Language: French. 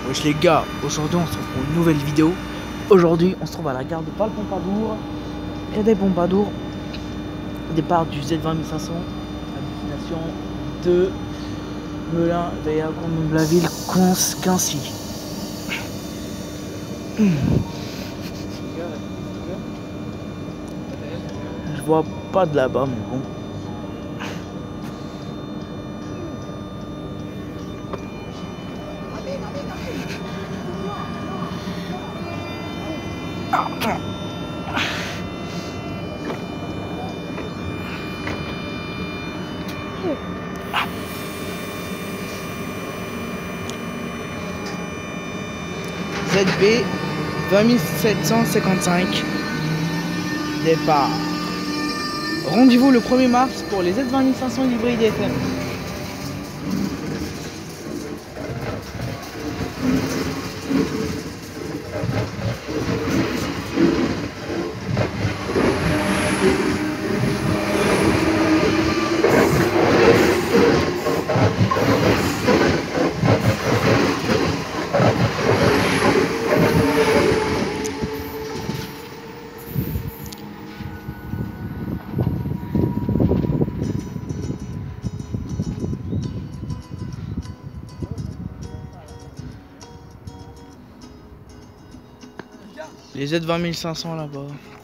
Wesh les gars, aujourd'hui on se retrouve pour une nouvelle vidéo. Aujourd'hui on se trouve à la gare de Paul-Pompadour, quai des Pompadour, départ du Z20500 à destination de Melun, Veilla, Condom-la-Ville, Quincy. Je vois pas de là-bas mais bon. ZB 20755 départ. Rendez-vous le 1er mars pour les Z20500 hybrides FM. Les Z20500 là-bas.